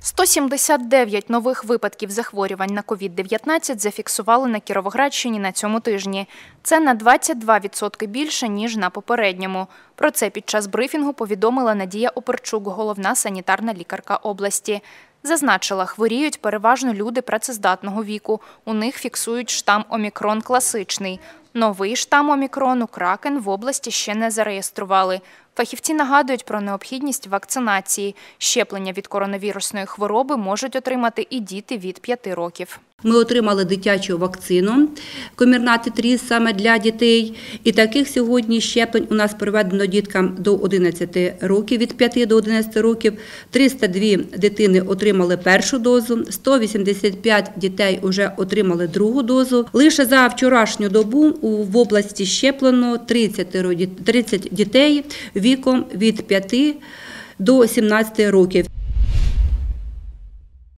179 нових випадків захворювань на COVID-19 зафіксували на Кіровоградщині на цьому тижні. Це на 22% більше, ніж на попередньому. Про це під час брифінгу повідомила Надія Оперчук, головна санітарна лікарка області. Зазначила, хворіють переважно люди працездатного віку. У них фіксують штам Омікрон класичний. Новий штам Омікрону Кракен в області ще не зареєстрували. Фахівці нагадують про необхідність вакцинації. Щеплення від коронавірусної хвороби можуть отримати і діти від 5 років. Ми отримали дитячу вакцину Комірнати Тріс саме для дітей. І таких сьогодні щеплень у нас проведено діткам до 11 років, від 5 до 11 років. 302 дитини отримали першу дозу, 185 дітей вже отримали другу дозу. Лише за вчорашню добу в області щеплено 30 дітей віком від 5 до 17 років.